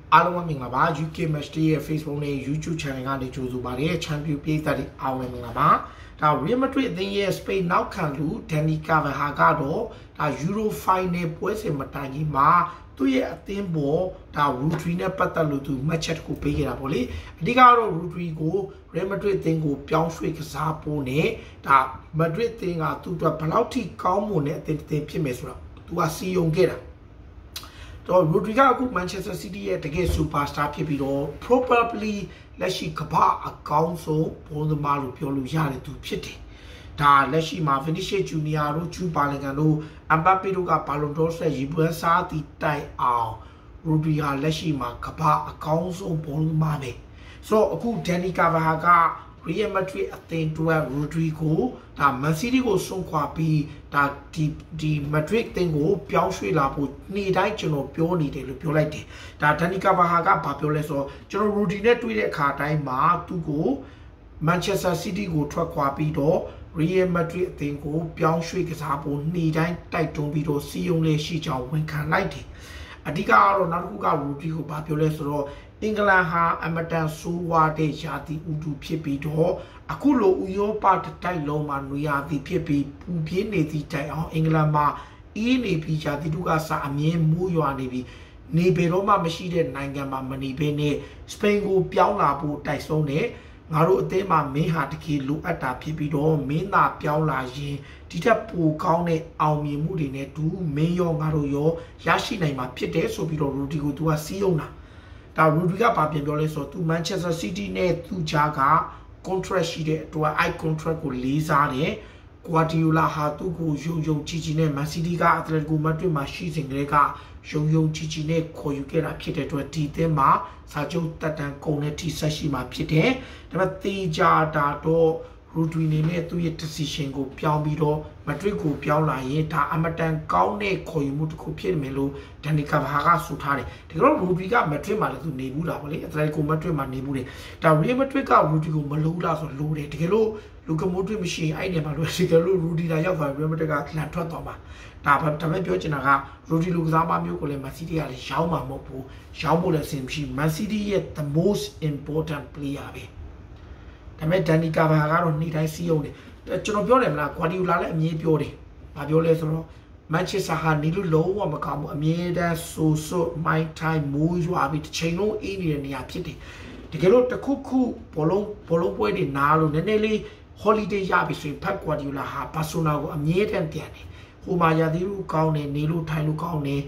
အားလုံးပဲမင်္ဂလာပါ UK Match Day ရဲ့ Facebook နဲ့ YouTube Channel ကနေကြိုဆိုပါရစေ Champion ပြည်သက်တွေအားလုံးပဲမင်္ဂလာပါဒါ Real Madrid အသင်းရဲ့ Spain နောက်ခံလူ Dani Carvajal ကတော့ဒါ Euro Final ပွဲစဉ်မတိုင်ခင်မှာသူ့ရဲ့အသင်းပေါ်ဒါ Rodri နဲ့ပတ်သက်လို့သူ match တစ်ခုပေးခဲ့တာပေါ့လေအဓိကတော့ Rodri ကို Real Madrid အသင်းကိုပြောင်းရွှေ့ကစားဖို့နဲ့ဒါ Madrid အသင်းကသူ့အတွက်ဘယ်လောက်ထိကောင်းမွန်တဲ့အသင်းဖြစ်မယ်ဆိုတော့သူကစီယုံခဲ့တာတော့ Rodri ကအခု Manchester City ရဲ့တကယ် superstar ဖြစ်ပြီးတော့ probably လက်ရှိကမ္ဘာအကောင်းဆုံးဘောသမားလို့ပြောလို့ရတယ်သူဖြစ်တယ်ဒါလက်ရှိမှာ Vinicius Junior တို့ Jude Bellingham တို့ Mbappe တို့က Ballon d'Or ဆက်ရေပွဲစားသည့်တိုင်အောင် Rodri ဟာလက်ရှိမှာကမ္ဘာအကောင်းဆုံးဘောသမားပဲဆိုတော့အခု Dani Carvajal က Real Madrid အသင်းအတွက် Rodri ကိုဒါ Man City ကိုဆုံးခွာပြီးဒါဒီ Madrid အသင်းကိုပြောင်းရွှေ့လာဖို့နေ့တိုင်းကျွန်တော်ပြောနေတယ်လို့ပြောလိုက်တယ်ဒါ Dani Carvajal ကဘာပြောလဲဆိုတော့ကျွန်တော် Rodri နဲ့တွေ့တဲ့အခါတိုင်းမှာသူ့ကို Manchester City ကိုထွက်ခွာပြီးတော့ Real Madrid အသင်းကိုပြောင်းရွှေ့ကစားဖို့နေ့တိုင်းတိုက်တွန်းပြီးတော့စီယုံလေးရှိကြောင်းဝန်ခံလိုက်တယ်အဓိကကတော့နောက်တစ်ခုက Rodri ကိုဘာပြောလဲဆိုတော့အင်္ဂလန်ဟာအမတန်ဆိုးဝါးတဲ့ယာတီဥတုဖြစ်ပြီးတော့အခုလိုဥရောပတိုက်လုံးမှာနွေရာသီဖြစ်ပြီးပူပြင်းနေသည့်တိုင်အောင်အင်္ဂလန်မှာအေးနေပြီးယာတီတုကစအမြင်မိုးရွာနေပြီးနေပေတော့မှမရှိတဲ့နိုင်ငံမှာမနေဘဲနဲ့စပိန်ကိုပြောင်းလာဖို့တိုက်ဆုံးတဲ့ငါတို့အသင်းမှာမင်းဟာတကယ်လိုအပ်တာဖြစ်ပြီးတော့မင်းသာပြောင်းလာရင်ဒီထက်ပိုကောင်းတဲ့အောင်မြင်မှုတွေနဲ့တူမင်းရောငါတို့ရောရရှိနိုင်မှာဖြစ်တယ်ဆိုပြီးတော့ Rodri ကိုသူကစီးအောင်တာဒါ Rodri ကဘာပြန်ပြောလဲဆိုတော့သူ Manchester City နဲ့သူကြားက contract ရှိတဲ့အတွက် i contract ကိုလေးစားတယ် Guardiola ဟာသူ့ကိုယုံကြည်နဲ့ Man City က Atletico Madrid မှာရှိစဉ်ကလေးကယုံကြည်နဲ့ခေါ်ယူခဲ့တာဖြစ်တဲ့အတွက်ဒီအသင်းမှာစာချုပ်တက်တန်းကုန်တဲ့ထိဆက်ရှိမှာဖြစ်တယ်ဒါပေမဲ့တေချာတာတော့ Rodri နဲ့သူ့ရဲ့ decision ကိုပြောင်းပြီးတော့ Madrid ကိုပြောင်းလာရင်ဒါအမတန်ကောင်းတဲ့ခေါ်ယူမှုတစ်ခုဖြစ်မယ်လို့ Dani Carvajal ကဆိုထားတယ်ဒါကြောင့် Rodri က Madrid မှာလည်းသူနေဘူးတာပေါ့လေ Atletico Madrid မှာနေဘူးတယ်ဒါ Real Madrid က Rodri ကိုမလို့လားဆိုလို့တယ်တကယ်လို့ Luka Modric မရှိရင်အဲ့ဒီမှာလို့တကယ်လို့ Rodri လာရောက်သွား Real Madrid ကလန်ထွက်သွားမှာဒါပေမဲ့ပြောချင်တာက Rodri လူကစားမမျိုးကိုလည်း Man City ကလည်းရောင်းမှာမဟုတ်ဘူးရောင်းဖို့လည်းအဆင်မရှိ Man City ရဲ့ the most important player ပဲဒါပေမဲ့ Dani Carvajal ကတော့နေ့တိုင်းစီးအောင်တယ်ကျွန်တော်ပြောတယ်မလား Guardiola လည်းအမြဲပြောတယ်ဘာပြောလဲဆိုတော့ Manchester ဟာနေလို့လုံးဝမကောင်းဘူးအမြဲတမ်းဆိုမိုင်းတိုင်းမိုးရွာပြီးတစ်ချိန်လုံးအေးနေတဲ့နေရာဖြစ်တယ်တကယ်လို့တစ်ခုဘောလုံးပွဲတွေနားလို့နည်းနည်းလေး holiday ရပြီဆိုရင် Pep Guardiola ဟာ Barcelona ကိုအမြဲတမ်းပြန်တယ်ဟိုမှာရာသီဥတုကောင်းတယ်နေလို့ထိုင်လို့ကောင်းတယ်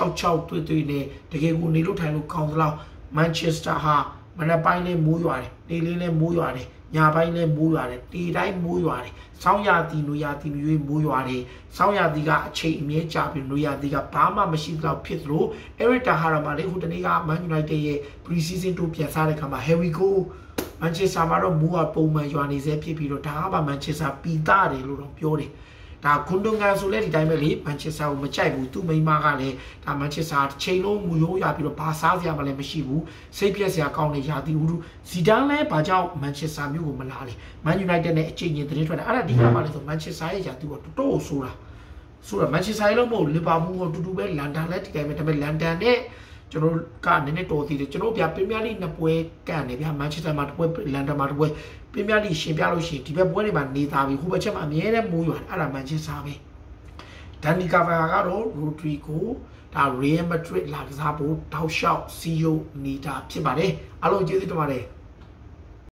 6တွေ့နဲ့တကယ်ကိုနေလို့ထိုင်လို့ကောင်းသလောက် Manchester ဟာမနက်ပိုင်းလည်းမိုးရွာတယ်နေလေးလည်းမိုးရွာတယ်ညပိုင်းလည်းမိုးရွာတယ်တီတိုင်းမိုးရွာတယ်ဆောင်းရာသီနွေရာသီမျိုးမိုးရွာတယ်ဆောင်းရာသီကအချိန်အမြဲကြာပြီးနွေရာသီကဘာမှမရှိသလောက်ဖြစ်သလို Eric Ten Hag မှာလေဟိုတနေ့က Man United ရဲ့ pre-season တို့ပြန်စားတဲ့ခါမှာ Here we go Manchester မှာတော့မိုးကပုံမှန်ရွာနေစေဖြစ်ပြီးတော့ဒါကမှ Manchester ပီတာတယ်လို့တော့ပြောတယ်ဒါဂွန်ဒွန်ဂန်ဆိုလဲဒီတိုင်းပဲလေ Manchester ကိုမကြိုက်ဘူးသူ့မိန်းမကလည်းဒါ Manchester တစ်ချိန်လုံးမူရိုးရပြီးတော့ဘာစားစရာမှလည်းမရှိဘူးစိတ်ပြက်စရာကောင်းတဲ့ယာတီဥတုဇီဒန်လည်းဘာကြောင့် Manchester မျိုးကိုမလာလဲ Man United နဲ့အချိန်ချင်းသတင်းထွက်တယ်အဲ့ဒါဒီကမှလည်းဆို Manchester ရဲ့ယာတီကတော်တော်ဆိုးတာManchester လုံးမဟုတ် Liverpool ကိုတူပဲလန်ဒန်လည်းဒီတိုင်းပဲဒါပေမဲ့လန်ဒန်နဲ့ကျွန်တော်ကနည်းနည်းတော်သေးတယ်ကျွန်တော်ဗျာပရီးမီးယားလိနှစ်ပွဲကန်တယ်ဗျာ Manchester မှာတစ်ပွဲလန်ဒန်မှာတစ်ပွဲပရီးမီးယားလိရှင်ပြလို့ရှိရင်ဒီဘက်ပွဲတွေမှာနေသားပြီးဟိုဘက်ချက်မှာအများနဲ့မိုးရွာအဲ့ဒါ Manchester ပဲ Dani Carvajal ကတော့ Rodri ကိုဒါ Real Madrid လာကစားဖို့တောက်လျှောက်စီယိုနေတာဖြစ်ပါတယ်အားလုံးကျေးဇူးတင်ပါတယ်